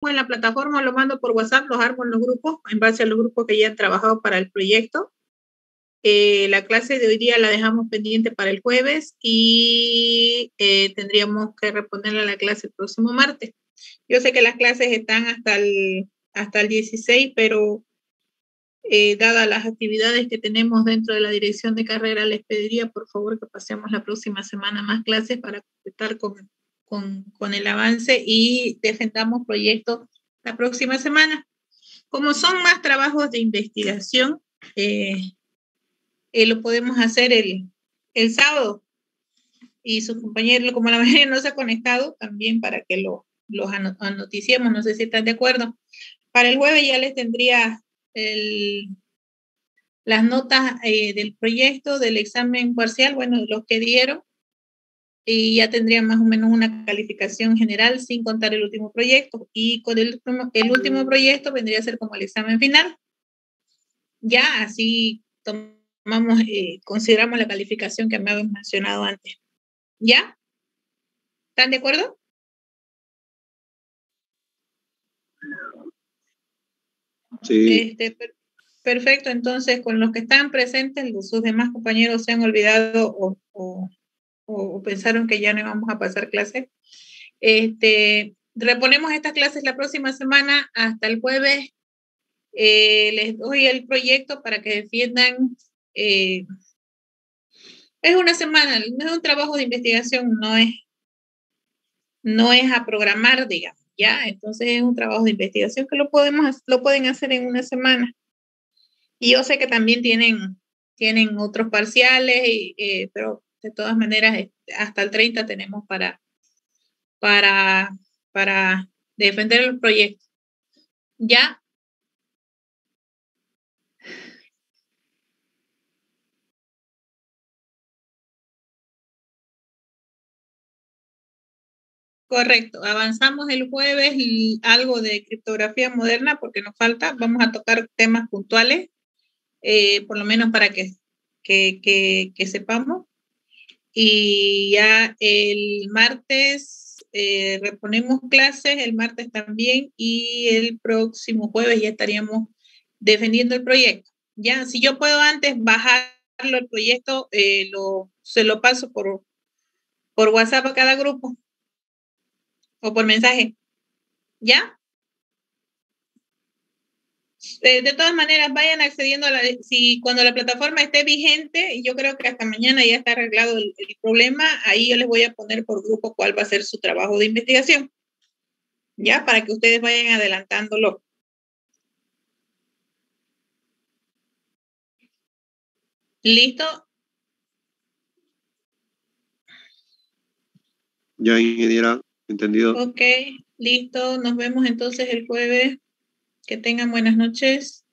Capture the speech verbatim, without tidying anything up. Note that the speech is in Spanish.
en la plataforma, lo mando por WhatsApp, los armo en los grupos, en base a los grupos que ya han trabajado para el proyecto. Eh, la clase de hoy día la dejamos pendiente para el jueves y eh, tendríamos que responderle a la clase el próximo martes. Yo sé que las clases están hasta el, hasta el dieciséis, pero eh, dadas las actividades que tenemos dentro de la dirección de carrera, les pediría por favor que pasemos la próxima semana más clases para completar con, con, con el avance y defendamos proyectos la próxima semana. Como son más trabajos de investigación, eh, eh, lo podemos hacer el, el sábado y su compañero, como la mayoría no se ha conectado, también para que lo, los anoticiemos, no sé si están de acuerdo. Para el jueves ya les tendría el, las notas eh, del proyecto, del examen parcial, bueno, los que dieron, y ya tendrían más o menos una calificación general sin contar el último proyecto. Y con el, el último proyecto vendría a ser como el examen final. Ya así tomamos, eh, consideramos la calificación que me habían mencionado antes. ¿Ya? ¿Están de acuerdo? Sí. Este, per perfecto, entonces con los que están presentes, los, sus demás compañeros se han olvidado o, o, o pensaron que ya no íbamos a pasar clases. Este, reponemos estas clases la próxima semana hasta el jueves. Eh, les doy el proyecto para que defiendan. Eh, es una semana, no es un trabajo de investigación, no es, no es a programar, digamos, ¿ya? Entonces es un trabajo de investigación que lo, podemos, lo pueden hacer en una semana. Y yo sé que también tienen, tienen otros parciales, y, eh, pero de todas maneras hasta el treinta tenemos para, para, para defender el proyecto. ¿Ya? Correcto. Avanzamos el jueves y algo de criptografía moderna porque nos falta. Vamos a tocar temas puntuales, eh, por lo menos para que, que, que, que sepamos. Y ya el martes eh, reponemos clases, el martes también, y el próximo jueves ya estaríamos defendiendo el proyecto. Ya, si yo puedo antes bajarlo el proyecto, eh, lo, se lo paso por, por WhatsApp a cada grupo o por mensaje. ¿Ya? Eh, de todas maneras, vayan accediendo a la, si cuando la plataforma esté vigente, yo creo que hasta mañana ya está arreglado el, el problema, ahí yo les voy a poner por grupo cuál va a ser su trabajo de investigación, ya, para que ustedes vayan adelantándolo. ¿Listo? Ya, ingeniera, entendido. Ok, listo, nos vemos entonces el jueves, que tengan buenas noches.